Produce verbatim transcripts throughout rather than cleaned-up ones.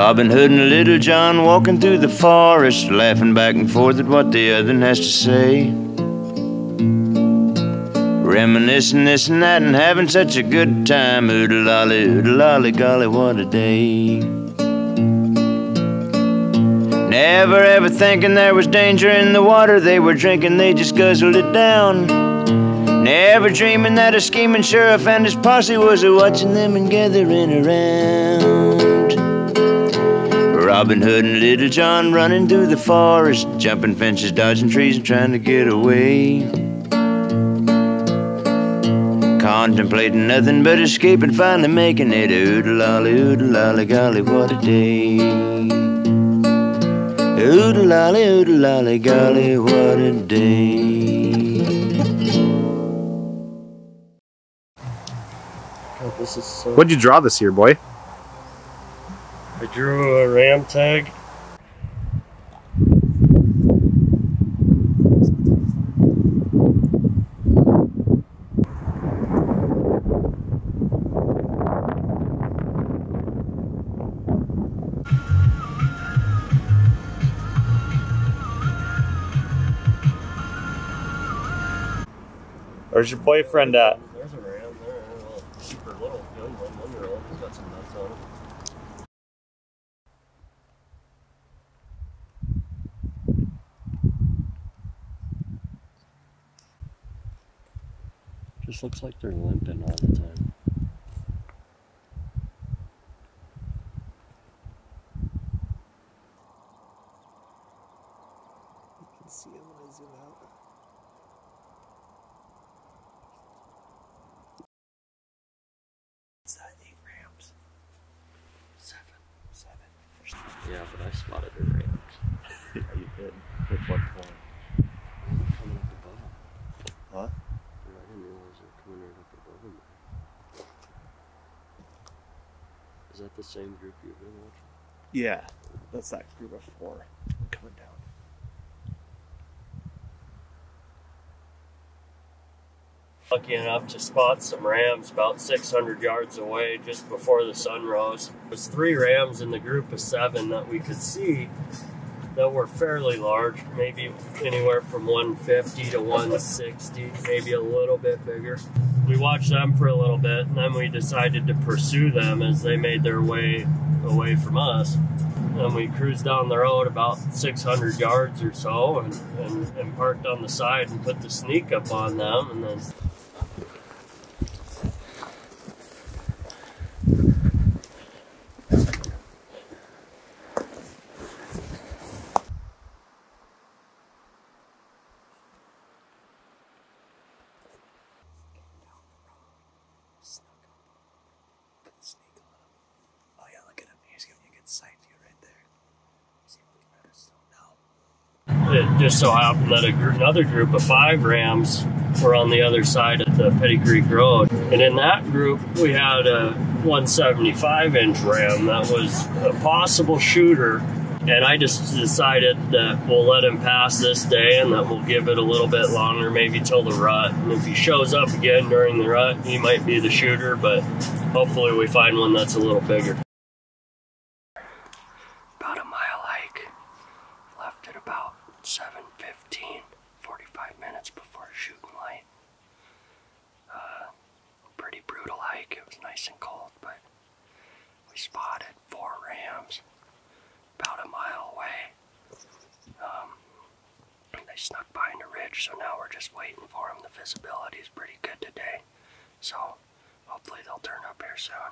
Robin Hood and Little John walking through the forest, laughing back and forth at what the other has to say. Reminiscing this and that and having such a good time. Oodle-lolly, oodle-lolly, golly, what a day. Never ever thinking there was danger in the water they were drinking, they just guzzled it down. Never dreaming that a scheming sheriff and his posse was a-watching them and gathering around. Robin Hood and Little John running through the forest, jumping fences, dodging trees and trying to get away. Contemplating nothing but escape and finally making it. Oodle-lolly, oodle-lolly, golly, what a day. Oodle-lolly, oodle-lolly, golly, what a day. God, this is so... What'd you draw this year, boy? I drew a ram tag. Where's your boyfriend at? There's a ram there, a super little young one, one year old. He's got some nuts on him. Just looks like they're limping all the time. You can see it when I zoom out. What's that, eight rams? Seven. Seven. Yeah, but I spotted the rams. Yeah, you did. With what point? Coming up above them. Huh? Yeah, I didn't realize they were coming right up above them. Is that the same group you've been watching? Yeah, that's that group of four coming down. Lucky enough to spot some rams about six hundred yards away just before the sun rose. There was three rams in the group of seven that we could see that were fairly large, maybe anywhere from one fifty to one sixty, maybe a little bit bigger. We watched them for a little bit and then we decided to pursue them as they made their way away from us. And we cruised down the road about six hundred yards or so and, and, and parked on the side and put the sneak up on them, and then Oh yeah, look at him. He's giving you a good sight view right there. See if we can better slow down. it just so happened that a gr another group of five rams were on the other side of the Petty Creek Road. And in that group, we had a one seventy-five inch ram that was a possible shooter. And I just decided that we'll let him pass this day and that we'll give it a little bit longer, maybe till the rut. And if he shows up again during the rut, he might be the shooter, but hopefully we find one that's a little bigger. About a mile hike. Left at about seven fifteen, forty-five minutes before shooting light. Uh, pretty brutal hike. It was nice and cold, but we spotted four rams about a mile away. Um, they snuck behind a ridge, so now we're just waiting for them. The visibility is pretty good today, so hopefully they'll turn up here soon.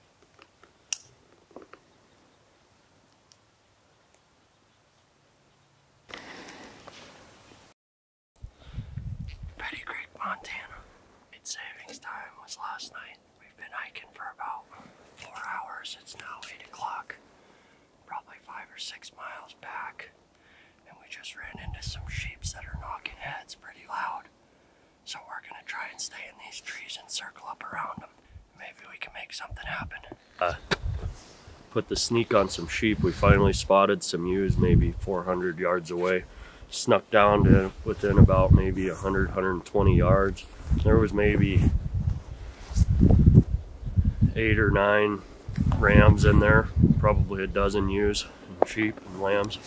Petty Creek, Montana. Mid-savings time was last night. We've been hiking for about four hours. It's now eight o'clock. Probably five or six miles back. And we just ran into some sheeps that are knocking heads pretty loud. So we're gonna try and stay in these trees and circle up around them. Maybe we can make something happen. Uh, put the sneak on some sheep. We finally spotted some ewes maybe four hundred yards away. Snuck down to within about maybe one hundred, one hundred twenty yards. There was maybe eight or nine rams in there, probably a dozen ewes, and sheep and lambs.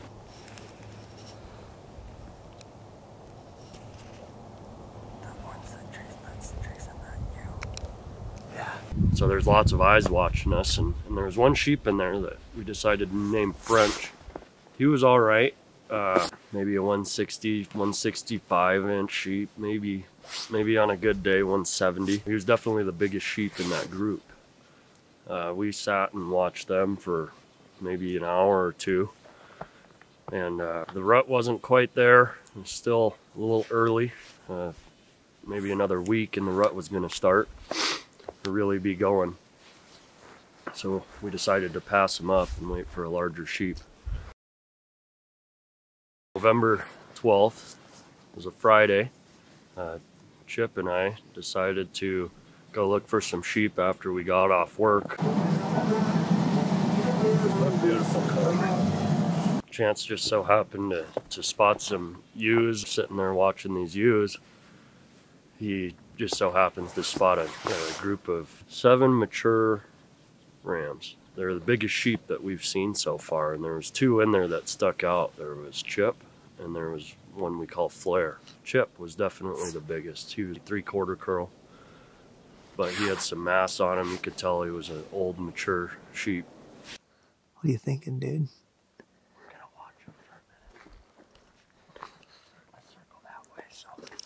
So there's lots of eyes watching us, and, and there was one sheep in there that we decided to name French. He was all right, uh, maybe a one sixty, one sixty-five inch sheep, maybe, maybe on a good day one seventy. He was definitely the biggest sheep in that group. Uh, we sat and watched them for maybe an hour or two, and uh, the rut wasn't quite there. It was still a little early, uh, maybe another week and the rut was going to start to really be going. So we decided to pass them up and wait for a larger sheep. November twelfth was a Friday. Uh, Chip and I decided to go look for some sheep after we got off work. Beautiful color. Chance just so happened to, to spot some ewes sitting there watching these ewes. He just so happens to spot a, a group of seven mature rams. They're the biggest sheep that we've seen so far, and there was two in there that stuck out. There was Chip, and there was one we call Flair. Chip was definitely the biggest. He was three-quarter curl, but he had some mass on him. You could tell he was an old, mature sheep. What are you thinking, dude? We're gonna watch him for a minute. Let's circle that way, so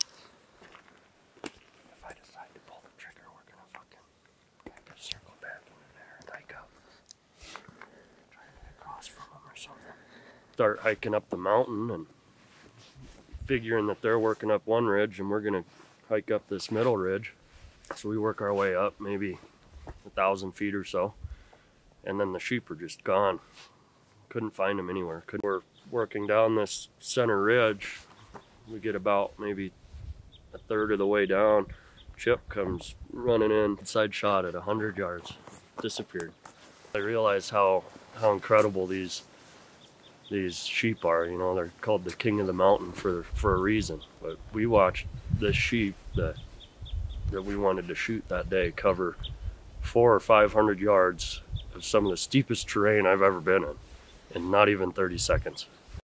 if I decide to pull the trigger, we're gonna fucking just circle back into there and hike up. Try to get across from him or something. Start hiking up the mountain and figuring that they're working up one ridge and we're gonna hike up this middle ridge. So we work our way up maybe a thousand feet or so, and then the sheep are just gone. Couldn't find them anywhere. We're working down this center ridge. We get about maybe a third of the way down. Chip comes running in, side shot at a hundred yards, disappeared. I realized how how incredible these these sheep are. You know, they're called the king of the mountain for for a reason. But we watched this sheep that that we wanted to shoot that day cover four or five hundred yards of some of the steepest terrain I've ever been in, in not even thirty seconds.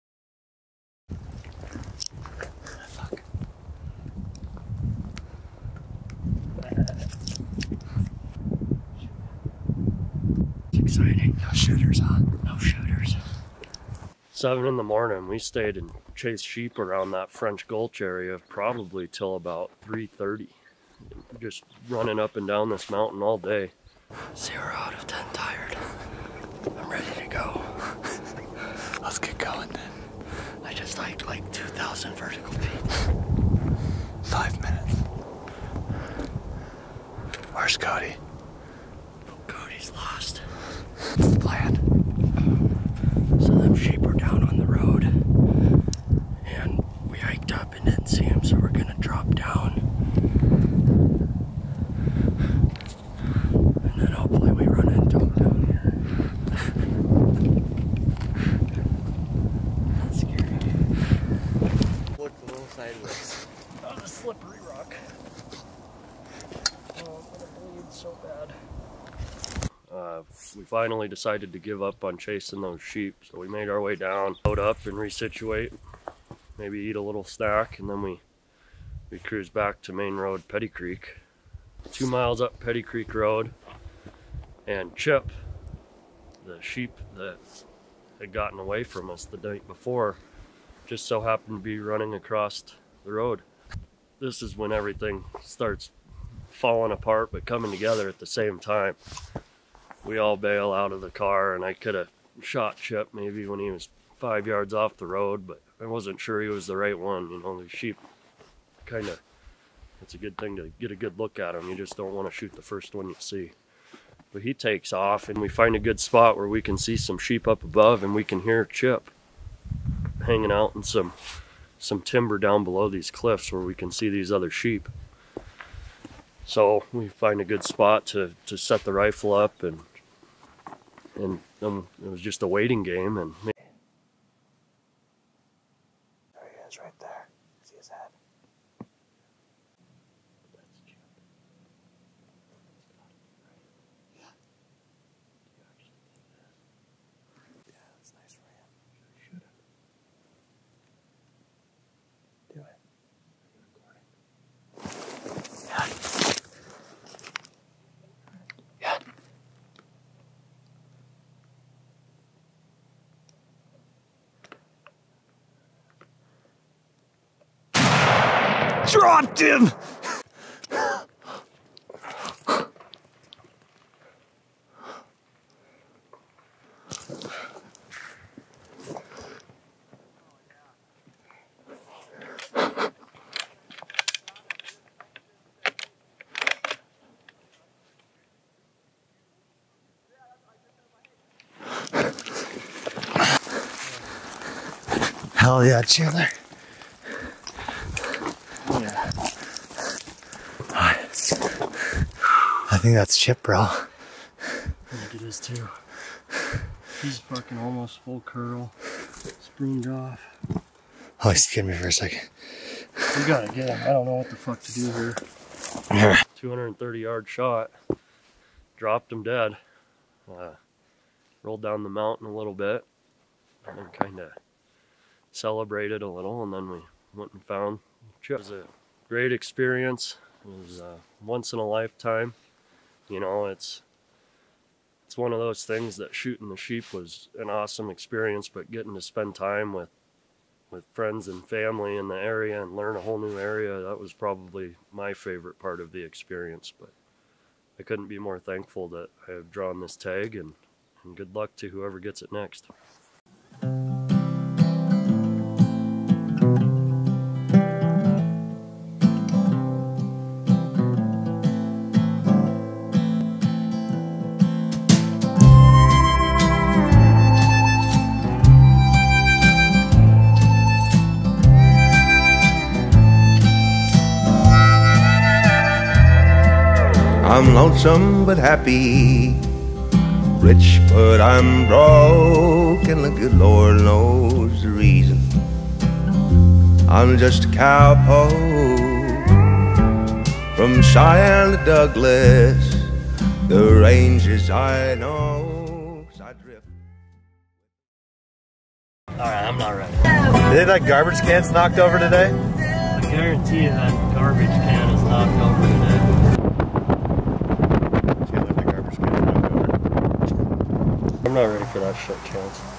Fuck. It's exciting. No shooters, huh? No shooters. Seven in the morning, we stayed and chased sheep around that French Gulch area probably till about three thirty. Just running up and down this mountain all day. Zero out of ten tired. I'm ready to go. Let's get going then. I just hiked like two thousand vertical feet. Five minutes. Where's Cody? Cody's lost. What's the plan? So them sheep are down on the road, and we hiked up and didn't see him, so we're gonna drop down. And then hopefully we run into him down here. That's scary. Looked a little sideways. On a slippery rock. Oh, I'm gonna bleed so bad. Uh, we finally decided to give up on chasing those sheep, so we made our way down, load up and resituate, maybe eat a little snack, and then we we cruised back to Main Road, Petty Creek. Two miles up Petty Creek Road, and Chip, the sheep that had gotten away from us the night before, just so happened to be running across the road. This is when everything starts falling apart but coming together at the same time. We all bail out of the car, and I could have shot Chip maybe when he was five yards off the road, but I wasn't sure he was the right one. You know, the sheep kind of, it's a good thing to get a good look at him. You just don't want to shoot the first one you see. But he takes off, and we find a good spot where we can see some sheep up above, and we can hear Chip hanging out in some some timber down below these cliffs where we can see these other sheep. So we find a good spot to, to set the rifle up, and and um, it was just a waiting game. And There he is, right there. See his head? dropped him! Hell yeah, Chandler. Yeah. I think that's Chip, bro. I think it is too. He's fucking almost full curl. Spooned off. Oh, he scared me for a second. We gotta get him. I don't know what the fuck to do here. two hundred thirty yard shot. Dropped him dead. Uh, rolled down the mountain a little bit. And then kind of celebrated a little, and then we went and found Chip. It was a great experience. It was uh, once in a lifetime. You know, it's it's one of those things that shooting the sheep was an awesome experience, but getting to spend time with with friends and family in the area and learn a whole new area, that was probably my favorite part of the experience. But I couldn't be more thankful that I have drawn this tag, and, and good luck to whoever gets it next. I'm lonesome but happy, rich but I'm broke, and the good Lord knows the reason. I'm just a cowpoke from Cheyenne to Douglas, the ranges I know. I drift. Alright, I'm not ready. Did that garbage can's knocked over today? I guarantee you that garbage can is knocked over today. I'm not ready for that shit chance.